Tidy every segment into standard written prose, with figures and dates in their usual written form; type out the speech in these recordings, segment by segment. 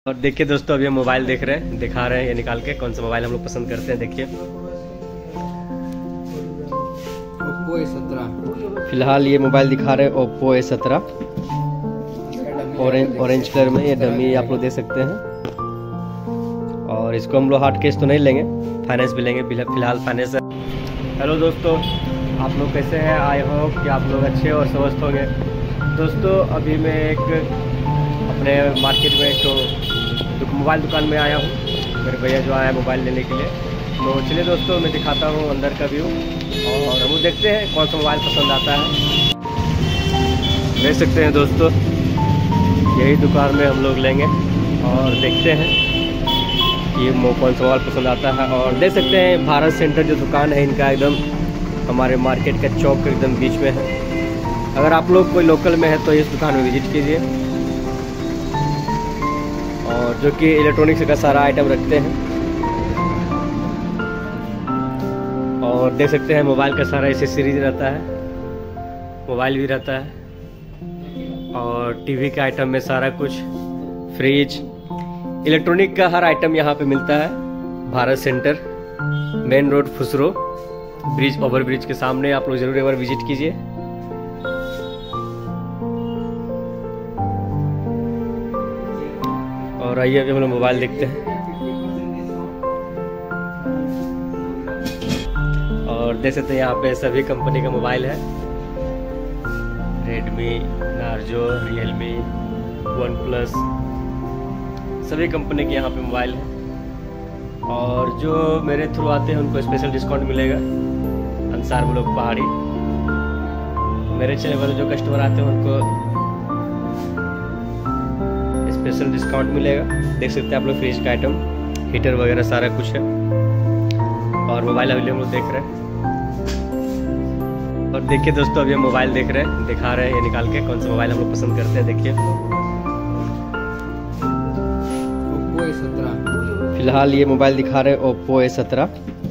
और देखिए दोस्तों, अभी हम मोबाइल देख रहे हैं, दिखा रहे हैं ये निकाल के कौन सा मोबाइल हम लोग पसंद करते हैं। देखिए ओप्पो A17 फिलहाल ये मोबाइल दिखा रहे हैं ओप्पो A17 ऑरेंज कलर में। ये डमी आप लोग दे सकते हैं और इसको हम लोग हार्ड केस तो नहीं लेंगे, फाइनेंस भी लेंगे, फिलहाल फाइनेंस है। हेलो दोस्तों, आप लोग कैसे हैं? आई होप कि आप लोग अच्छे और स्वस्थ होंगे। दोस्तों अभी मैं एक अपने मार्केट में एक मोबाइल दुकान में आया हूँ। मेरे भैया जो आया है मोबाइल लेने के लिए, तो चलिए दोस्तों मैं दिखाता हूँ अंदर का व्यू और हम लोग देखते हैं कौन सा मोबाइल पसंद आता है। देख सकते हैं दोस्तों, यही दुकान में हम लोग लेंगे और देखते हैं कि कौन सा मोबाइल पसंद आता है। और देख सकते हैं भारत सेंटर जो दुकान है इनका एकदम हमारे मार्केट का चौक एकदम बीच में है। अगर आप लोग कोई लोकल में है तो इस दुकान में विजिट कीजिए। और जो कि इलेक्ट्रॉनिक्स का सारा आइटम रखते हैं और देख सकते हैं मोबाइल का सारा एक्सेसरीज रहता है, मोबाइल भी रहता है और टीवी के आइटम में सारा कुछ, फ्रिज, इलेक्ट्रॉनिक का हर आइटम यहाँ पे मिलता है। Bharat centre, main road, Phusro bridge, over bridge के सामने। आप लोग जरूर एक बार विजिट कीजिए। और आइए अभी हम लोग मोबाइल देखते हैं और देख सकते हैं यहाँ पे सभी कंपनी का मोबाइल है। Redmi, Narzo, Realme, OnePlus, सभी कंपनी के यहाँ पे मोबाइल है। और जो मेरे थ्रू आते हैं उनको स्पेशल डिस्काउंट मिलेगा। अंसार ब्लॉक पहाड़ी, मेरे चैनल वाले जो कस्टमर आते हैं उनको स्पेशल डिस्काउंट मिलेगा। देख सकते हैं आप लोग फ्रिज का आइटम, हीटर वगैरह सारा कुछ है और मोबाइल अभी हम लोग देख रहे हैं। और देखिए दोस्तों, अभी हम मोबाइल देख रहे हैं, दिखा रहे हैं ये निकाल के कौन सा मोबाइल हम लोग पसंद करते हैं। देखिए ओप्पो A17 फिलहाल ये मोबाइल दिखा रहे हैं ओप्पो A17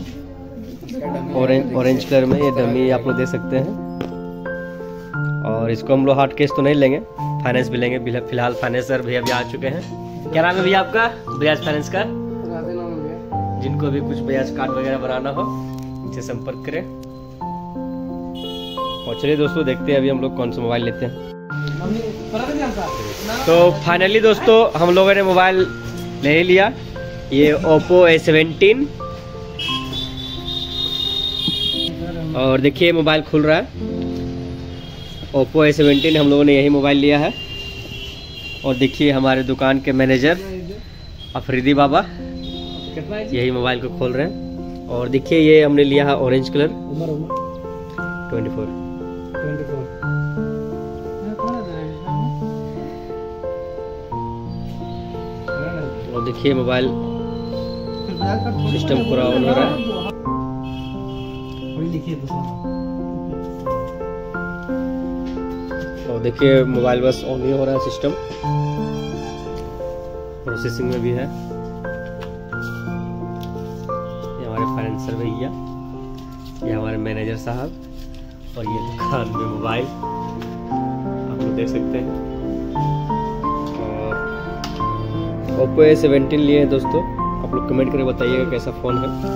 ऑरेंज कलर में। ये डमी आप लोग दे सकते हैं और इसको हम लोग हार्ड केस तो नहीं लेंगे, फाइनेंस भी लेंगे, फिलहाल फाइनेंसर भैया भी आ चुके हैं। क्या नाम है भैया आपका? बजाज फाइनेंस का। जिनको भी कुछ बजाज कार्ड वगैरह बनाना हो इनसे संपर्क करें। और चलिए दोस्तों देखते हैं अभी हम लोग कौन सा मोबाइल लेते हैं। तो फाइनली दोस्तों हम लोगों ने मोबाइल ले ही लिया, ये ओप्पो A17। और देखिए मोबाइल खुल रहा है, ओप्पो A17 हम लोगों ने यही मोबाइल लिया है। और देखिए हमारे दुकान के मैनेजर अफरीदी बाबा यही मोबाइल को खोल रहे हैं। और देखिए ये हमने लिया है ऑरेंज कलर, 24। और देखिए मोबाइल सिस्टम पूरा ऑन हो रहा है। और देखिए मोबाइल बस ऑन ही हो रहा है, सिस्टम प्रोसेसिंग में भी है। ये हमारे फाइनेंसर भैया, ये हमारे मैनेजर साहब और ये दुकान में मोबाइल आप लोग देख सकते हैं। और ओप्पो A17 लिए हैं दोस्तों, आप लोग कमेंट करके बताइएगा कैसा फ़ोन है।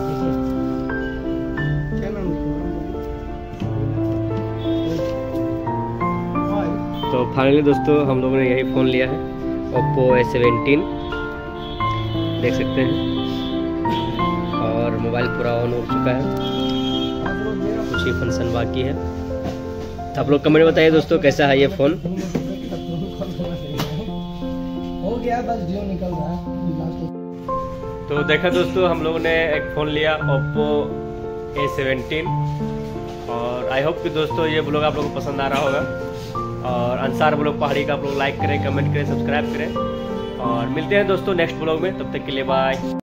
तो फाइनली दोस्तों हम लोगों ने यही फ़ोन लिया है, ओप्पो A17 देख सकते हैं। और मोबाइल पूरा ऑन हो चुका है, कुछ ही फंक्शन बाकी है। तो आप लोग कमेंट में बताइए दोस्तों कैसा है ये फ़ोन। हो गया बस जियो निकल रहा है। तो देखा दोस्तों हम लोगों ने एक फ़ोन लिया ओप्पो A17 और आई होप कि दोस्तों ये ब्लॉग आप लोगों को पसंद आ रहा होगा। और अंसार ब्लॉग पहाड़ी का आप लोग लाइक करें, कमेंट करें, सब्सक्राइब करें और मिलते हैं दोस्तों नेक्स्ट ब्लॉग में। तब तक के लिए बाय।